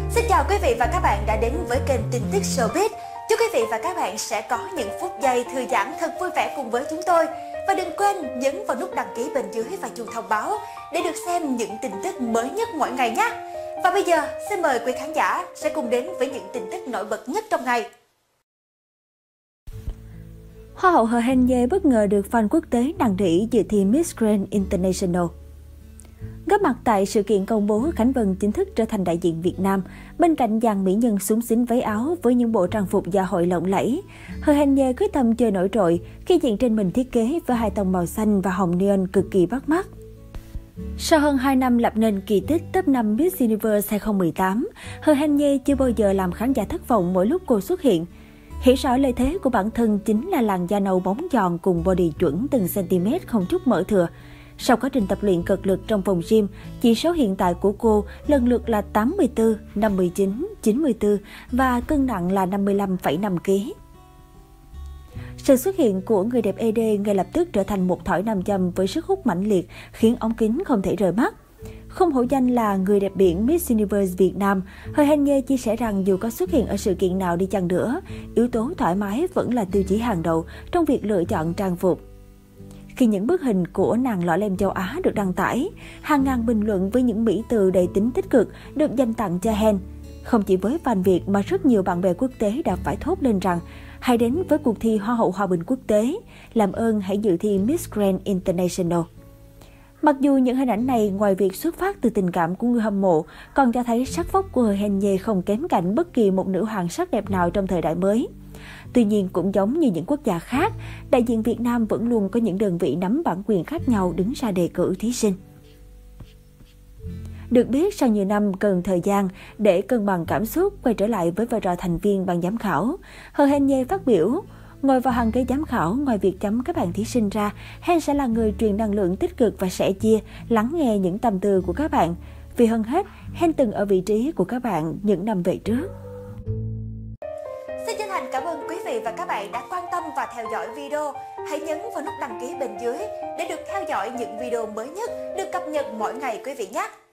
Xin chào quý vị và các bạn đã đến với kênh tin tức Showbiz. Chúc quý vị và các bạn sẽ có những phút giây thư giãn thật vui vẻ cùng với chúng tôi. Và đừng quên nhấn vào nút đăng ký bên dưới và chuông thông báo để được xem những tin tức mới nhất mỗi ngày nhé. Và bây giờ, xin mời quý khán giả sẽ cùng đến với những tin tức nổi bật nhất trong ngày. Hoa hậu Hờ Hèn Nhê bất ngờ được fan quốc tế năn nỉ dự thi Miss Grand International. Góp mặt tại sự kiện công bố Khánh Vân chính thức trở thành đại diện Việt Nam, bên cạnh dàn mỹ nhân xúng xính váy áo với những bộ trang phục dạ hội lộng lẫy, Hờ Hèn Nhê quyết tâm chơi nổi trội khi diện trên mình thiết kế với hai tông màu xanh và hồng neon cực kỳ bắt mắt. Sau hơn 2 năm lập nên kỳ tích top 5 Miss Universe 2018, Hờ Hèn Nhê chưa bao giờ làm khán giả thất vọng mỗi lúc cô xuất hiện. Hiểu rõ lợi thế của bản thân chính là làn da nâu bóng giòn cùng body chuẩn từng cm không chút mỡ thừa. Sau quá trình tập luyện cực lực trong phòng gym, chỉ số hiện tại của cô lần lượt là 84, 59, 94 và cân nặng là 55,5 kg. Sự xuất hiện của người đẹp ED ngay lập tức trở thành một thỏi nam châm với sức hút mãnh liệt, khiến ống kính không thể rời mắt. Không hổ danh là người đẹp biển Miss Universe Việt Nam, Hờ Hèn Nhê chia sẻ rằng dù có xuất hiện ở sự kiện nào đi chăng nữa, yếu tố thoải mái vẫn là tiêu chí hàng đầu trong việc lựa chọn trang phục. Khi những bức hình của nàng lọ lem châu Á được đăng tải, hàng ngàn bình luận với những mỹ từ đầy tính tích cực được dành tặng cho Hèn. Không chỉ với fan Việt mà rất nhiều bạn bè quốc tế đã phải thốt lên rằng hãy đến với cuộc thi Hoa hậu Hòa bình quốc tế, làm ơn hãy dự thi Miss Grand International. Mặc dù những hình ảnh này ngoài việc xuất phát từ tình cảm của người hâm mộ, còn cho thấy sắc vóc của Hờ Hèn Nhê không kém cạnh bất kỳ một nữ hoàng sắc đẹp nào trong thời đại mới. Tuy nhiên, cũng giống như những quốc gia khác, đại diện Việt Nam vẫn luôn có những đơn vị nắm bản quyền khác nhau đứng ra đề cử thí sinh. Được biết, sau nhiều năm cần thời gian để cân bằng cảm xúc quay trở lại với vai trò thành viên ban giám khảo, Hờ Hèn Nhê phát biểu, ngồi vào hàng ghế giám khảo, ngoài việc chấm các bạn thí sinh ra, Hèn sẽ là người truyền năng lượng tích cực và sẻ chia, lắng nghe những tâm tư của các bạn. Vì hơn hết, Hèn từng ở vị trí của các bạn những năm về trước. Xin chân thành cảm ơn quý vị và các bạn đã quan tâm và theo dõi video. Hãy nhấn vào nút đăng ký bên dưới để được theo dõi những video mới nhất được cập nhật mỗi ngày quý vị nhé.